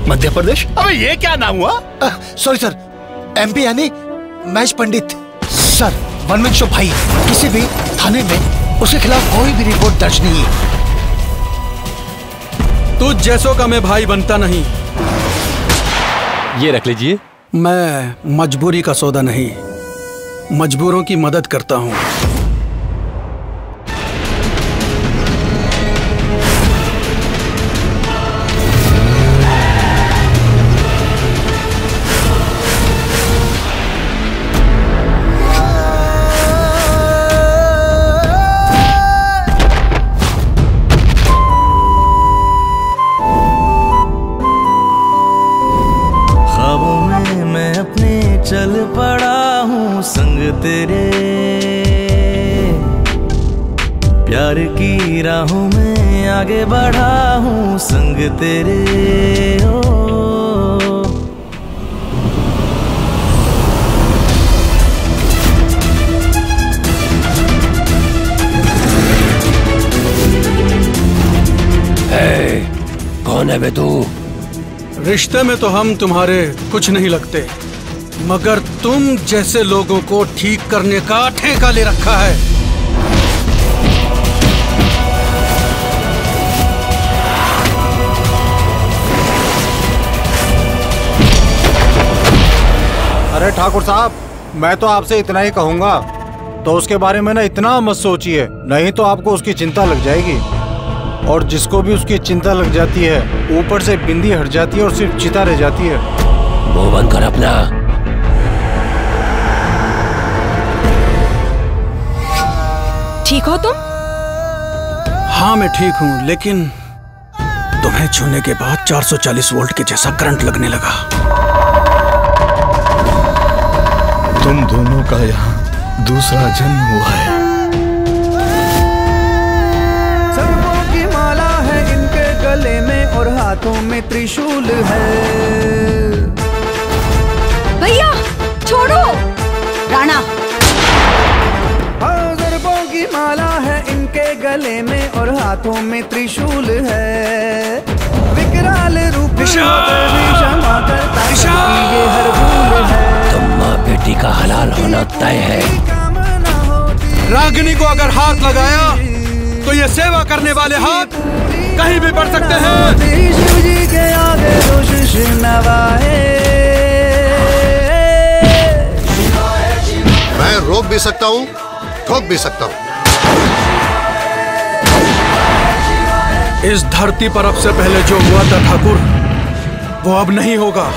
मध्य प्रदेश। अबे ये क्या नाम हुआ? सॉरी सर, MP यानी महेश पंडित। सर, वनमेंशो भाई, किसी भी थाने में उसके खिलाफ कोई भी रिपोर्ट दर्ज नहीं है। तू जैसों का मैं भाई बनता नहीं। ये रख लीजिए। मैं मजबूरी का सौदा नहीं, मजबूरों की मदद करता हूँ। चल पड़ा हूँ संग तेरे, प्यार की राहों में आगे बढ़ा हूँ संग तेरे। ओ कौन है बे तू? रिश्ते में तो हम तुम्हारे कुछ नहीं लगते, मगर तुम जैसे लोगों को ठीक करने का ठेका ले रखा है। अरे ठाकुर साहब, मैं तो आपसे इतना ही कहूंगा, तो उसके बारे में ना इतना मत सोचिए, नहीं तो आपको उसकी चिंता लग जाएगी। और जिसको भी उसकी चिंता लग जाती है, ऊपर से बिंदी हट जाती है और सिर्फ चिता रह जाती है। मुंह बंद कर अपना। ठीक हो तुम? हाँ मैं ठीक हूँ, लेकिन तुम्हें छूने के बाद 440 वोल्ट के जैसा करंट लगने लगा। तुम दोनों का यहाँ दूसरा जन्म हुआ है। सर्पों की माला है इनके गले में और हाथों में त्रिशूल है। भैया छोड़ो। राणा, की माला है इनके गले में और हाथों में त्रिशूल है। विकराल रूप में क्षमा करता ये हर भूल है। तुम माँ बेटी का हलाल होना तय है। रागिनी को अगर हाथ लगाया तो ये सेवा करने वाले हाथ कहीं भी बढ़ सकते हैं। शिव जी के आगे कोशिश नवाए। मैं रोक भी सकता हूँ, ठोक भी सकता हूँ। इस धरती पर अब से पहले जो हुआ था ठाकुर, वो अब नहीं होगा।